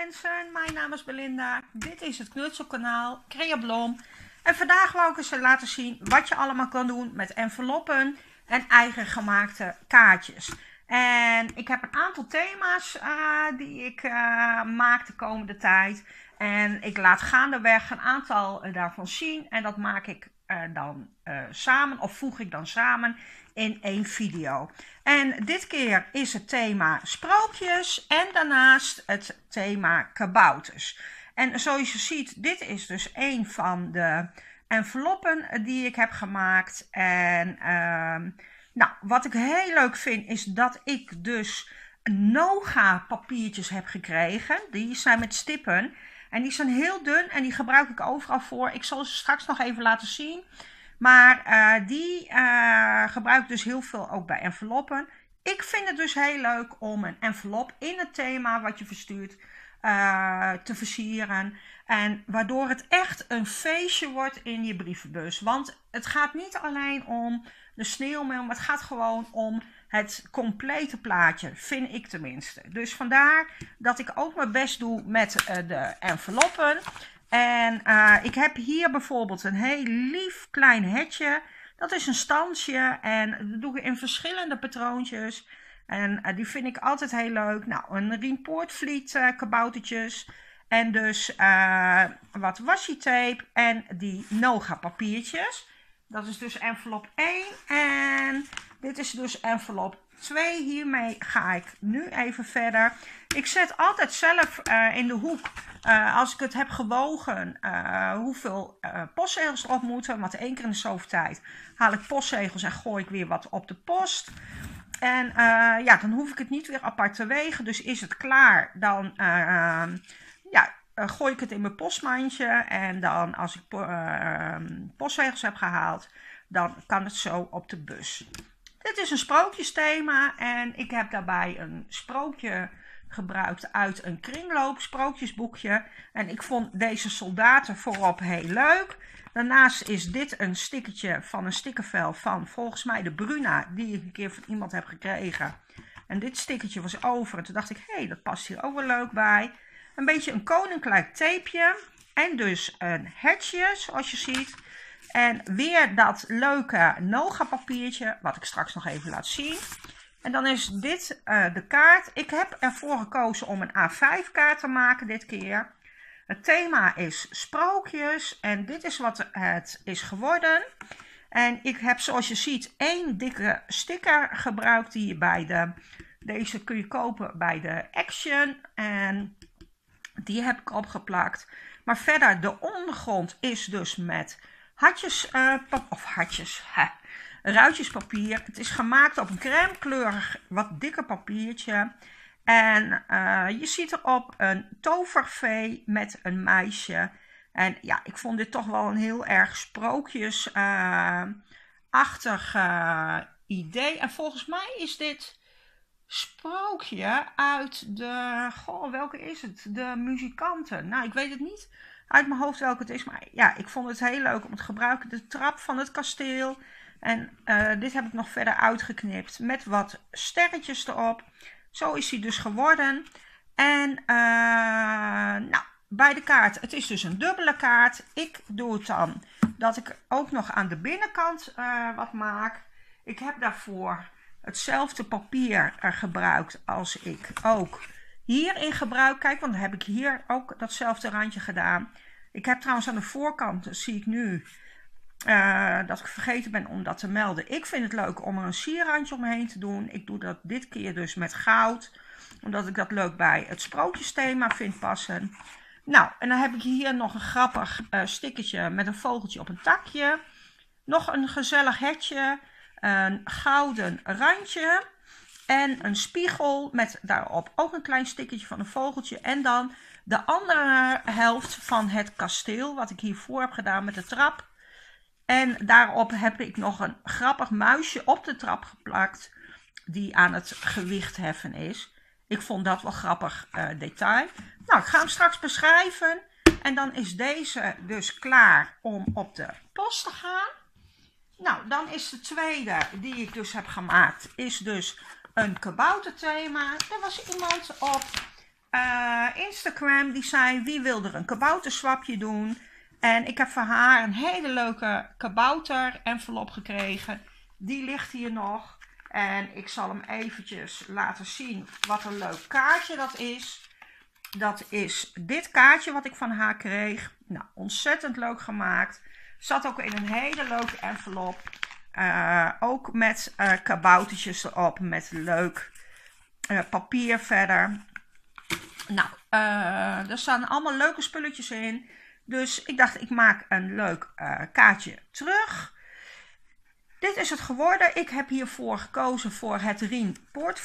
mensen, mijn naam is Belinda. Dit is het knutselkanaal Creablom. En vandaag wou ik eens laten zien wat je allemaal kan doen met enveloppen en eigen gemaakte kaartjes. En ik heb een aantal thema's die ik maak de komende tijd. En ik laat gaandeweg een aantal daarvan zien. En dat maak ik dan samen of voeg ik dan samen in één video. En dit keer is het thema sprookjes en daarnaast het thema kabouters. En zoals je ziet, dit is dus een van de enveloppen die ik heb gemaakt. En nou, wat ik heel leuk vind is dat ik dus Noga papiertjes heb gekregen. Die zijn met stippen. En die zijn heel dun en die gebruik ik overal voor. Ik zal ze straks nog even laten zien. Maar die gebruik ik dus heel veel ook bij enveloppen. Ik vind het dus heel leuk om een envelop in het thema wat je verstuurt te versieren. En waardoor het echt een feestje wordt in je brievenbus. Want het gaat niet alleen om de sneeuwmail, maar het gaat gewoon om het complete plaatje, vind ik tenminste. Dus vandaar dat ik ook mijn best doe met de enveloppen. En ik heb hier bijvoorbeeld een heel lief klein hetje. Dat is een stansje en dat doe ik in verschillende patroontjes. En die vind ik altijd heel leuk. Nou, een Rien Poortvliet kaboutertjes. En dus wat washi tape en die Noga papiertjes. Dat is dus envelop 1 en dit is dus envelop 2. Hiermee ga ik nu even verder. Ik zet altijd zelf in de hoek, als ik het heb gewogen, hoeveel postzegels erop moeten. Want 1 keer in de zoveel tijd haal ik postzegels en gooi ik weer wat op de post. En ja, dan hoef ik het niet weer apart te wegen. Dus is het klaar, dan gooi ik het in mijn postmandje. En dan als ik postzegels heb gehaald, dan kan het zo op de bus. Dit is een sprookjesthema en ik heb daarbij een sprookje gebruikt uit een kringloop sprookjesboekje. En ik vond deze soldaten voorop heel leuk. Daarnaast is dit een stickertje van een stickervel van volgens mij de Bruna, die ik een keer van iemand heb gekregen. En dit stickertje was over en toen dacht ik, hé, dat past hier ook wel leuk bij. Een beetje een koninklijk tapeje en dus een hetje zoals je ziet. En weer dat leuke Noga papiertje, wat ik straks nog even laat zien. En dan is dit de kaart. Ik heb ervoor gekozen om een A5 kaart te maken dit keer. Het thema is sprookjes en dit is wat het is geworden. En ik heb zoals je ziet 1 dikke sticker gebruikt die je bij deze kun je kopen bij de Action. En die heb ik opgeplakt. Maar verder de ondergrond is dus met ruitjespapier. Het is gemaakt op een crème kleurig wat dikker papiertje. En je ziet erop een tovervee met een meisje. En ja, ik vond dit toch wel een heel erg sprookjesachtig idee. En volgens mij is dit sprookje uit de, welke is het? De muzikanten. Nou, ik weet het niet uit mijn hoofd welke het is. Maar ja, ik vond het heel leuk om te gebruiken. De trap van het kasteel. En dit heb ik nog verder uitgeknipt met wat sterretjes erop. Zo is hij dus geworden. En nou, bij de kaart. Het is dus een dubbele kaart. Ik doe het dan dat ik ook nog aan de binnenkant wat maak. Ik heb daarvoor hetzelfde papier gebruikt als ik ook hierin gebruik. Kijk, want dan heb ik hier ook datzelfde randje gedaan. Ik heb trouwens aan de voorkant, zie ik nu, dat ik vergeten ben om dat te melden. Ik vind het leuk om er een sierrandje omheen te doen. Ik doe dat dit keer dus met goud. Omdat ik dat leuk bij het sprookjesthema vind passen. Nou, en dan heb ik hier nog een grappig stickertje met een vogeltje op een takje. Nog een gezellig hetje. Een gouden randje. En een spiegel met daarop ook een klein stickertje van een vogeltje. En dan de andere helft van het kasteel. Wat ik hiervoor heb gedaan met de trap. En daarop heb ik nog een grappig muisje op de trap geplakt. Die aan het gewicht heffen is. Ik vond dat wel grappig detail. Nou, ik ga hem straks beschrijven. En dan is deze dus klaar om op de post te gaan. Nou, dan is de tweede die ik dus heb gemaakt. Is dus een kabouterthema. Er was iemand op Instagram die zei wie wil er een kabouterswapje doen. En ik heb van haar een hele leuke kabouter envelop gekregen. Die ligt hier nog. En ik zal hem eventjes laten zien wat een leuk kaartje dat is. Dat is dit kaartje wat ik van haar kreeg. Nou, ontzettend leuk gemaakt. Zat ook in een hele leuke envelop. Ook met kaboutertjes erop. Met leuk papier verder. Nou, er staan allemaal leuke spulletjes in. Dus ik dacht, ik maak een leuk kaartje terug. Dit is het geworden. Ik heb hiervoor gekozen voor het Rien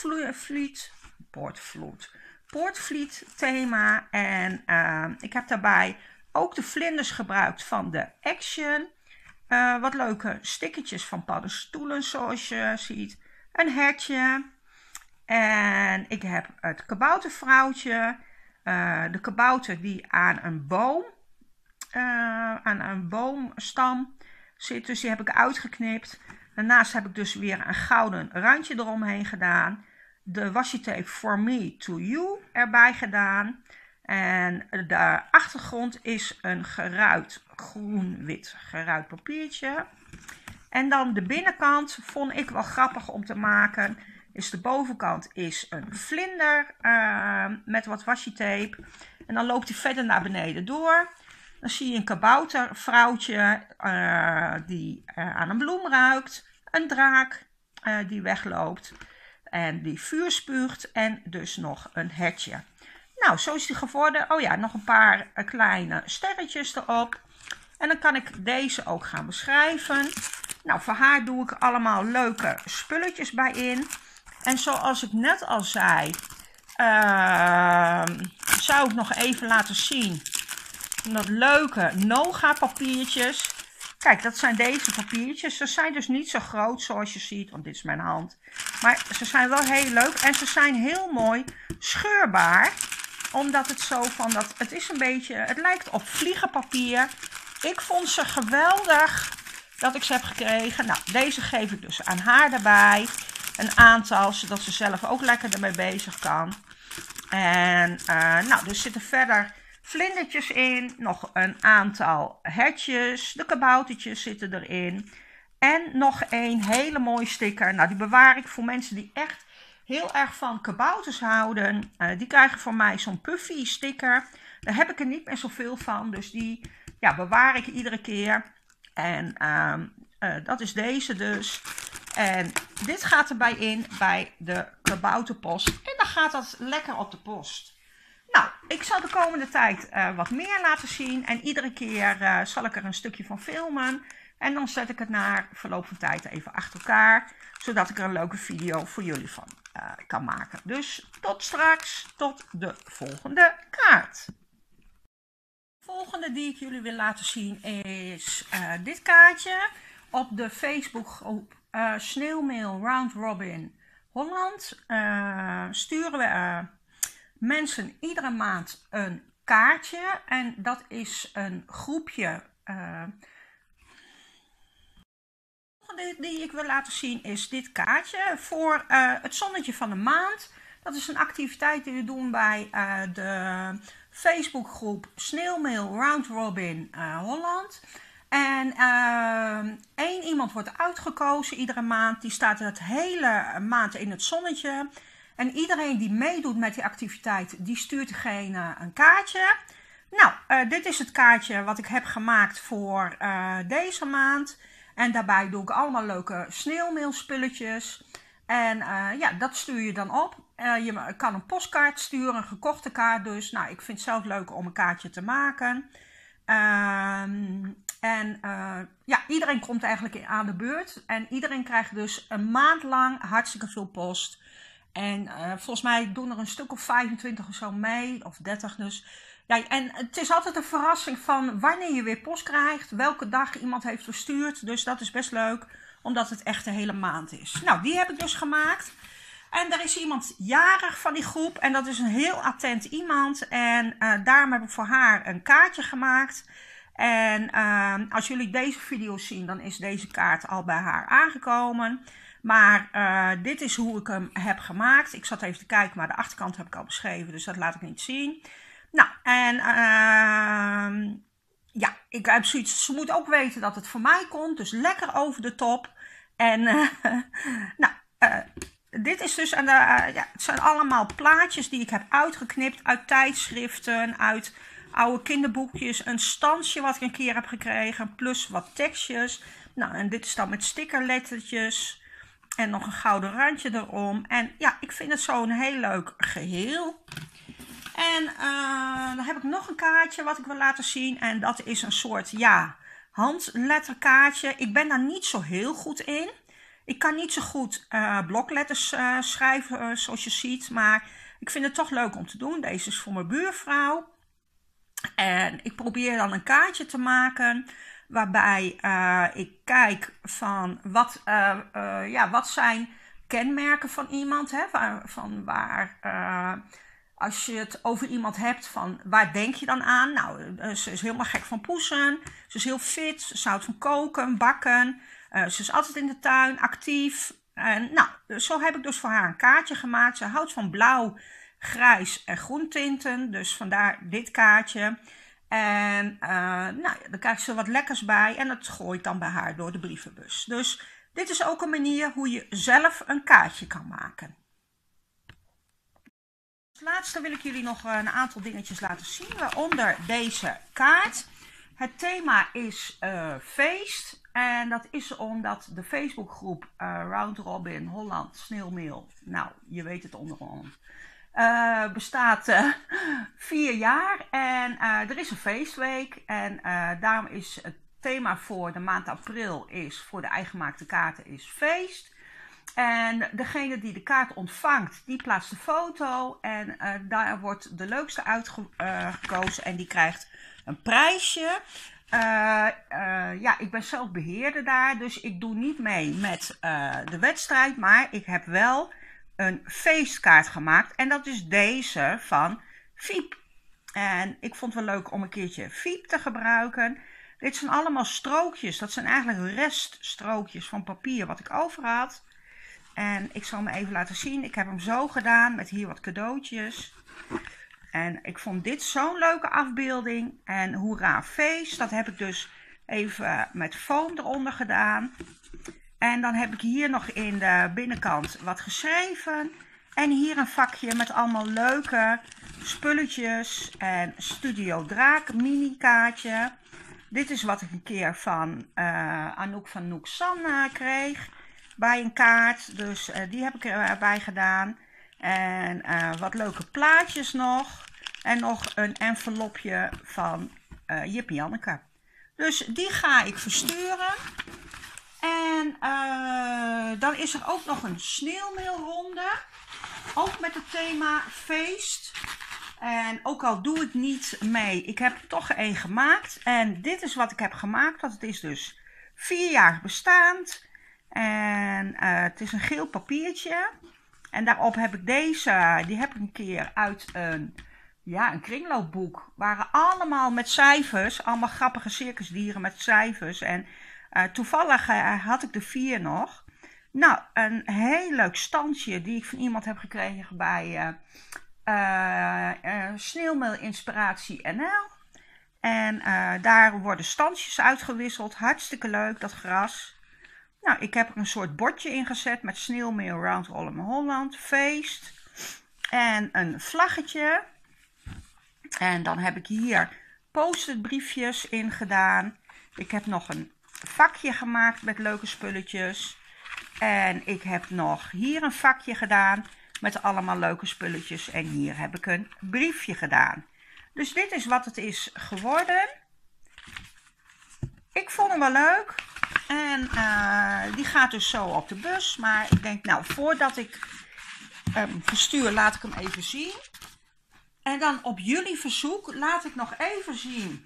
Poortvliet thema. En ik heb daarbij ook de vlinders gebruikt van de Action. Wat leuke stickertjes van paddenstoelen zoals je ziet. Een hertje. En ik heb het kaboutervrouwtje. De kabouter die aan een boomstam zit. Dus die heb ik uitgeknipt. Daarnaast heb ik dus weer een gouden randje eromheen gedaan. De washi tape For Me To You erbij gedaan. En de achtergrond is een geruit groen-wit geruit papiertje. En dan de binnenkant vond ik wel grappig om te maken. Is de bovenkant is een vlinder met wat washi tape. En dan loopt hij verder naar beneden door. Dan zie je een kaboutervrouwtje die aan een bloem ruikt. Een draak die wegloopt. En die vuur spuugt. En dus nog een hertje. Nou, zo is die geworden. Oh ja, nog een paar kleine sterretjes erop. En dan kan ik deze ook gaan beschrijven. Nou, voor haar doe ik allemaal leuke spulletjes bij in. En zoals ik net al zei, zou ik nog even laten zien dat leuke Noga papiertjes. Kijk, dat zijn deze papiertjes. Ze zijn dus niet zo groot zoals je ziet, want dit is mijn hand. Maar ze zijn wel heel leuk en ze zijn heel mooi scheurbaar. Omdat het zo van dat, het is een beetje, het lijkt op vliegenpapier. Ik vond ze geweldig dat ik ze heb gekregen. Nou, deze geef ik dus aan haar daarbij. Een aantal, zodat ze zelf ook lekker ermee bezig kan. En nou, er zitten verder vlindertjes in. Nog een aantal hertjes. De kaboutertjes zitten erin. En nog een hele mooie sticker. Nou, die bewaar ik voor mensen die echt heel erg van kabouters houden. Die krijgen van mij zo'n puffy sticker. Daar heb ik er niet meer zoveel van. Dus die bewaar ik iedere keer. En dat is deze dus. En dit gaat erbij in bij de kabouterpost. En dan gaat dat lekker op de post. Nou, ik zal de komende tijd wat meer laten zien. En iedere keer zal ik er een stukje van filmen. En dan zet ik het na verloop van tijd even achter elkaar. Zodat ik er een leuke video voor jullie van kan maken. Dus tot straks, tot de volgende kaart. De volgende die ik jullie wil laten zien is dit kaartje. Op de Facebookgroep Sneeuwmail Round Robin Holland sturen we mensen iedere maand een kaartje. En dat is een groepje. Die ik wil laten zien is dit kaartje voor het zonnetje van de maand. Dat is een activiteit die we doen bij de Facebookgroep Sneeuwmail Round Robin Holland. En één iemand wordt uitgekozen iedere maand. Die staat het hele maand in het zonnetje. En iedereen die meedoet met die activiteit, die stuurt degene een kaartje. Nou, dit is het kaartje wat ik heb gemaakt voor deze maand. En daarbij doe ik allemaal leuke sneeuwmeelspulletjes. En dat stuur je dan op. Je kan een postkaart sturen, een gekochte kaart dus. Nou, ik vind het zelf leuk om een kaartje te maken. Iedereen komt eigenlijk aan de beurt. En iedereen krijgt dus een maand lang hartstikke veel post. En volgens mij doen er een stuk of 25 of zo mee, of 30 dus. Ja, en het is altijd een verrassing van wanneer je weer post krijgt, welke dag iemand heeft verstuurd. Dus dat is best leuk, omdat het echt de hele maand is. Nou, die heb ik dus gemaakt. En er is iemand jarig van die groep en dat is een heel attent iemand. En daarom heb ik voor haar een kaartje gemaakt. En als jullie deze video zien, dan is deze kaart al bij haar aangekomen. Maar dit is hoe ik hem heb gemaakt. Ik zat even te kijken, maar de achterkant heb ik al beschreven, dus dat laat ik niet zien. Nou, en ja, ik heb zoiets, ze moet ook weten dat het voor mij komt, dus lekker over de top. En nou, dit is dus, ja, het zijn allemaal plaatjes die ik heb uitgeknipt uit tijdschriften, uit oude kinderboekjes, een standje wat ik een keer heb gekregen, plus wat tekstjes. Nou, en dit is dan met stickerlettertjes en nog een gouden randje erom. En ja, ik vind het zo'n heel leuk geheel. En dan heb ik nog een kaartje wat ik wil laten zien. En dat is een soort, ja, handletterkaartje. Ik ben daar niet zo heel goed in. Ik kan niet zo goed blokletters schrijven zoals je ziet. Maar ik vind het toch leuk om te doen. Deze is voor mijn buurvrouw. En ik probeer dan een kaartje te maken. Waarbij ik kijk van wat zijn kenmerken van iemand. Hè? Van waar... als je het over iemand hebt, van waar denk je dan aan? Nou, ze is helemaal gek van poesen. Ze is heel fit. Ze houdt van koken, bakken. Ze is altijd in de tuin, actief. En nou, zo heb ik dus voor haar een kaartje gemaakt. Ze houdt van blauw, grijs en groen tinten. Dus vandaar dit kaartje. En nou, dan krijgt ze wat lekkers bij. En dat gooit dan bij haar door de brievenbus. Dus dit is ook een manier hoe je zelf een kaartje kan maken. Als laatste wil ik jullie nog een aantal dingetjes laten zien, waaronder deze kaart. Het thema is feest en dat is omdat de Facebookgroep Round Robin Holland Sneeuwmeel, nou je weet het onderhand, bestaat 4 jaar en er is een feestweek en daarom is het thema voor de maand april is voor de eigengemaakte kaarten is feest. En degene die de kaart ontvangt, die plaatst de foto en daar wordt de leukste uitgekozen en die krijgt een prijsje. Ja, ik ben zelf beheerder daar, dus ik doe niet mee met de wedstrijd, maar ik heb wel een feestkaart gemaakt en dat is deze van Fiep. En ik vond het wel leuk om een keertje Fiep te gebruiken. Dit zijn allemaal strookjes, dat zijn eigenlijk reststrookjes van papier wat ik over had. En ik zal hem even laten zien. Ik heb hem zo gedaan met hier wat cadeautjes. En ik vond dit zo'n leuke afbeelding. En hoera feest. Dat heb ik dus even met foam eronder gedaan. En dan heb ik hier nog in de binnenkant wat geschreven. En hier een vakje met allemaal leuke spulletjes. En Studio Draak mini kaartje. Dit is wat ik een keer van Anouk van Noeksan kreeg. Bij een kaart, dus die heb ik erbij gedaan. En wat leuke plaatjes nog. En nog een envelopje van Jippie Janneke. Dus die ga ik versturen. En dan is er ook nog een sneeuwmeelronde. Ook met het thema feest. En ook al doe ik niet mee, ik heb er toch één gemaakt. En dit is wat ik heb gemaakt. Dat het is dus 4 jaar bestaand. En het is een geel papiertje. En daarop heb ik deze, die heb ik een keer uit een kringloopboek. Waren allemaal met cijfers, allemaal grappige circusdieren met cijfers. En toevallig had ik de 4 nog. Nou, een heel leuk standje die ik van iemand heb gekregen bij Sneeuwmeel Inspiratie NL. En daar worden standjes uitgewisseld. Hartstikke leuk, dat gras. Nou, ik heb er een soort bordje in gezet met Sneeuwmeel Round Robin Holland, feest en een vlaggetje. En dan heb ik hier post-it briefjes in gedaan. Ik heb nog een vakje gemaakt met leuke spulletjes. En ik heb nog hier een vakje gedaan met allemaal leuke spulletjes. En hier heb ik een briefje gedaan. Dus dit is wat het is geworden. Ik vond hem wel leuk. En die gaat dus zo op de bus. Maar ik denk, nou, voordat ik hem verstuur, laat ik hem even zien. En dan op jullie verzoek laat ik nog even zien.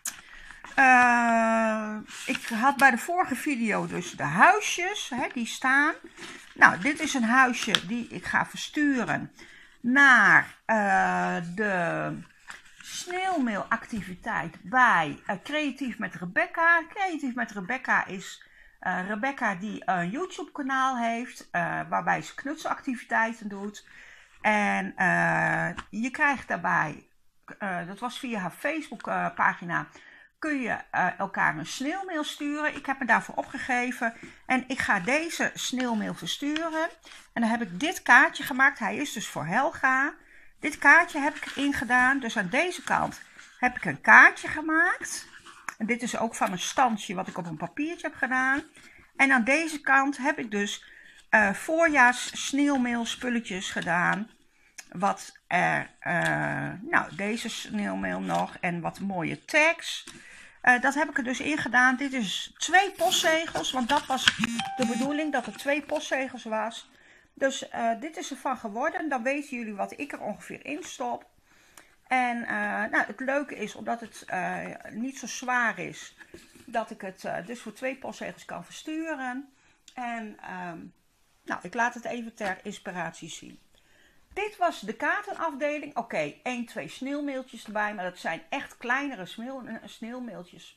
Ik had bij de vorige video dus de huisjes, hè, die staan. Nou, dit is een huisje die ik ga versturen naar de sneeuwmailactiviteit bij Creatief met Rebecca. Creatief met Rebecca is Rebecca die een YouTube kanaal heeft waarbij ze knutselactiviteiten doet. En je krijgt daarbij, dat was via haar Facebook pagina, kun je elkaar een sneeuwmail sturen. Ik heb me daarvoor opgegeven en ik ga deze sneeuwmail versturen. En dan heb ik dit kaartje gemaakt. Hij is dus voor Helga. Dit kaartje heb ik erin gedaan. Dus aan deze kant heb ik een kaartje gemaakt. En dit is ook van een standje wat ik op een papiertje heb gedaan. En aan deze kant heb ik dus voorjaars sneeuwmail spulletjes gedaan. Wat er, nou deze sneeuwmail nog en wat mooie tags. Dat heb ik er dus in gedaan. Dit is 2 postzegels, want dat was de bedoeling dat er 2 postzegels was. Dus dit is ervan geworden. Dan weten jullie wat ik er ongeveer in stop. En nou, het leuke is, omdat het niet zo zwaar is, dat ik het dus voor 2 postzegels kan versturen. En nou, ik laat het even ter inspiratie zien. Dit was de kaartenafdeling. Oké, 1, 2 sneeuwmailtjes erbij, maar dat zijn echt kleinere sneeuwmailtjes.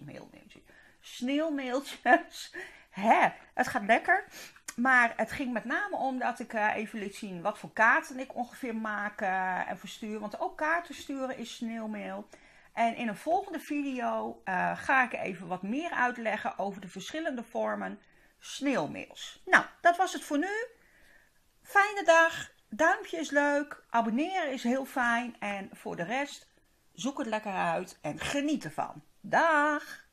Hè, het gaat lekker. Maar het ging met name om dat ik even liet zien wat voor kaarten ik ongeveer maak en verstuur. Want ook kaarten sturen is sneeuwmail. En in een volgende video ga ik even wat meer uitleggen over de verschillende vormen sneeuwmails. Nou, dat was het voor nu. Fijne dag. Duimpje is leuk. Abonneren is heel fijn. En voor de rest, zoek het lekker uit en geniet ervan. Dag!